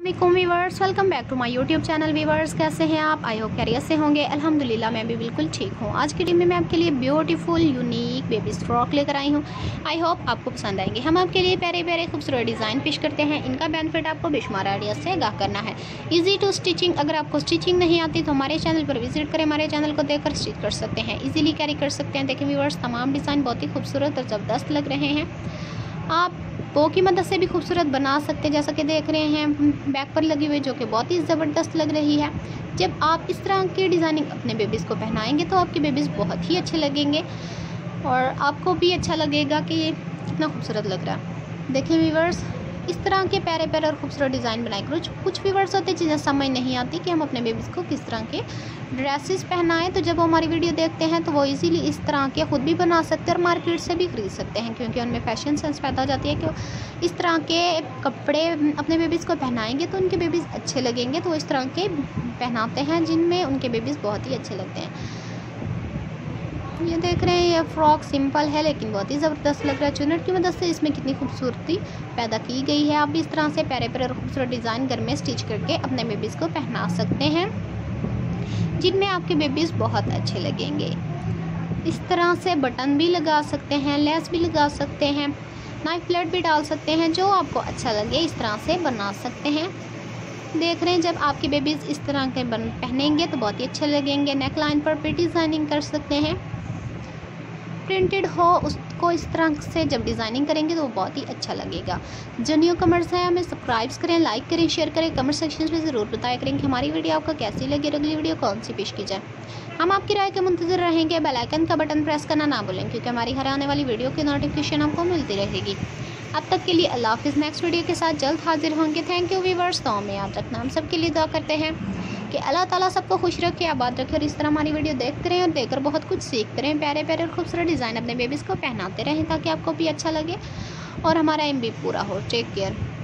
Viewers, welcome back to my YouTube channel. Viewers, कैसे हैं आप? आई होप कैरियर से होंगे। अल्हम्दुलिल्लाह मैं भी बिल्कुल ठीक हूँ। आज की टीम में मैं आपके लिए ब्यूटीफुल यूनिक बेबीज फ्रॉक लेकर आई हूँ। आई होप आपको पसंद आएंगे। हम आपके लिए प्यारे प्यारे खूबसूरत डिज़ाइन पेश करते हैं। इनका बेनिफिट आपको बेशुमार आइडिया से आगाह करना है। Easy to stitching. अगर आपको स्टिचिंग नहीं आती तो हमारे चैनल पर विजिट करें, हमारे चैनल को देखकर स्टिच कर सकते हैं, ईजिली कैरी कर सकते हैं। देखिए वीवर्स, तमाम डिज़ाइन बहुत ही खूबसूरत और ज़बरदस्त लग रहे हैं। आप बो की मदद से भी खूबसूरत बना सकते हैं, जैसा कि देख रहे हैं बैक पर लगी हुई, जो कि बहुत ही ज़बरदस्त लग रही है। जब आप इस तरह की डिज़ाइनिंग अपने बेबीज़ को पहनाएंगे तो आपके बेबीज़ बहुत ही अच्छे लगेंगे और आपको भी अच्छा लगेगा कि ये कितना खूबसूरत लग रहा है। देखिए व्यूअर्स, इस तरह के प्यारे प्यारे और खूबसूरत डिज़ाइन बनाए। कुछ व्यूअर्स होते हैं जिन्हें समझ नहीं आती कि हम अपने बेबीज़ को किस तरह के ड्रेसेस पहनाएं, तो जब वो हमारी वीडियो देखते हैं तो वो इजीली इस तरह के ख़ुद भी बना सकते हैं और मार्केट से भी खरीद सकते हैं, क्योंकि उनमें फैशन सेंस पैदा हो जाती है कि इस तरह के कपड़े अपने बेबीज़ को पहनाएंगे तो उनके बेबीज़ अच्छे लगेंगे। तो इस तरह के पहनाते हैं जिनमें उनके बेबीज़ बहुत ही अच्छे लगते हैं। ये देख रहे हैं, ये फ्रॉक सिंपल है लेकिन बहुत ही ज़बरदस्त लग रहा है। चुन्नट की मदद से इसमें कितनी खूबसूरती पैदा की गई है। आप भी इस तरह से प्यारे प्यारे और खूबसूरत डिज़ाइन घर में स्टिच करके अपने बेबीज़ को पहना सकते हैं, जिनमें आपके बेबीज़ बहुत अच्छे लगेंगे। इस तरह से बटन भी लगा सकते हैं, लेस भी लगा सकते हैं, नाइफ प्लेट भी डाल सकते हैं, जो आपको अच्छा लगे इस तरह से बना सकते हैं। देख रहे हैं, जब आपके बेबीज़ इस तरह के पहनेंगे तो बहुत ही अच्छे लगेंगे। नेक लाइन पर भी डिज़ाइनिंग कर सकते हैं, प्रिंटेड हो उसको इस तरह से जब डिज़ाइनिंग करेंगे तो वो बहुत ही अच्छा लगेगा। जो न्यू कमर्स हैं हमें सब्सक्राइब करें, लाइक करें, शेयर करें, कमेंट सेक्शन में ज़रूर बताया करें कि हमारी वीडियो आपको कैसी लगी और अगली वीडियो कौन सी पेश की जाए। हम आपकी राय के मुंतज़र रहेंगे। बेल आइकन का बटन प्रेस करना ना भूलें, क्योंकि हमारी हर आने वाली वीडियो की नोटिफिकेशन आपको मिलती रहेगी। अब तक के लिए अल्लाह हाफ़िज़। नेक्स्ट वीडियो के साथ जल्द हाजिर होंगे। Thank you viewers. तो में याद रखना, हम सबके लिए दुआ करते हैं कि अल्लाह ताला सबको खुश रखे, आबाद रखे और इस तरह हमारी वीडियो देखते रहें और देखकर बहुत कुछ सीखते रहें। प्यारे प्यारे और खूबसूरत डिज़ाइन अपने बेबीज़ को पहनाते रहें ताकि आपको भी अच्छा लगे और हमारा एम भी पूरा हो। Take care.